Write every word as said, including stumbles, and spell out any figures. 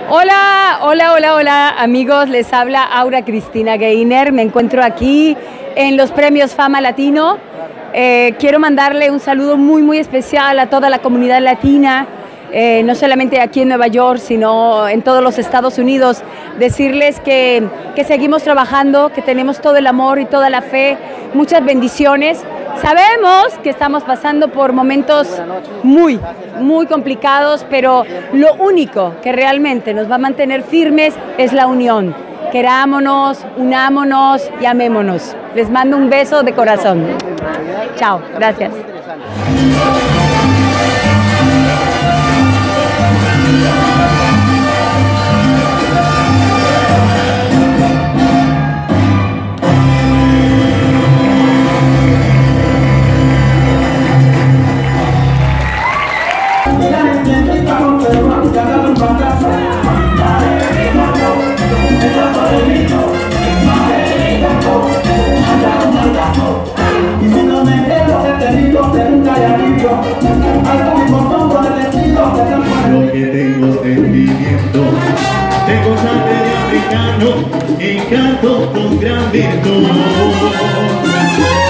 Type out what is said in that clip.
Hola, hola, hola, hola amigos, les habla Aura Cristina Gainer. Me encuentro aquí en los premios Fama Latino. Eh, quiero mandarle un saludo muy muy especial a toda la comunidad latina, eh, no solamente aquí en Nueva York, sino en todos los Estados Unidos. Decirles que, que seguimos trabajando, que tenemos todo el amor y toda la fe, muchas bendiciones. Sabemos que estamos pasando por momentos muy, muy complicados, pero lo único que realmente nos va a mantener firmes es la unión. Querámonos, unámonos y amémonos. Les mando un beso de corazón. Chao, gracias. Lo que tengo es sentimiento, tengo sangre de africano y canto con gran virtud.